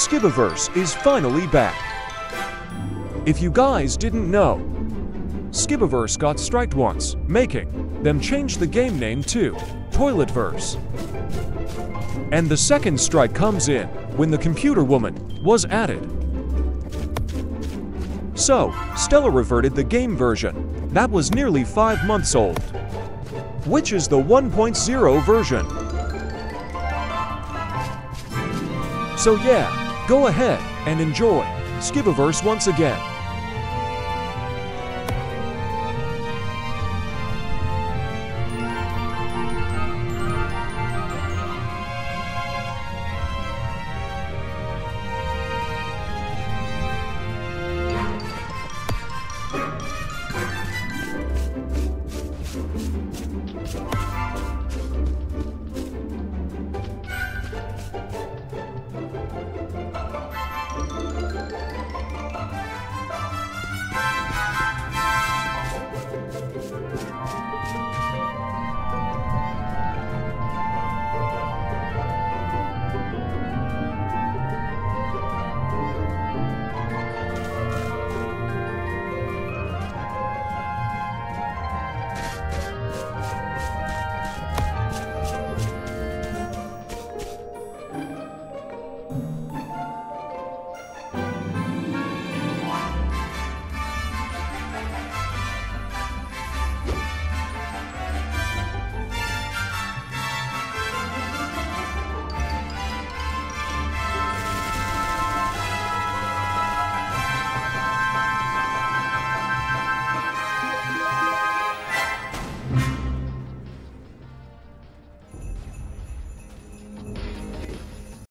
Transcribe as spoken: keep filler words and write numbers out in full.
SkibiVerse is finally back. If you guys didn't know, SkibiVerse got striked once, making them change the game name to ToiletVerse. And the second strike comes in when the computer woman was added. So, Stella reverted the game version that was nearly five months old, which is the one point oh version. So yeah, go ahead and enjoy SkibiVerse once again.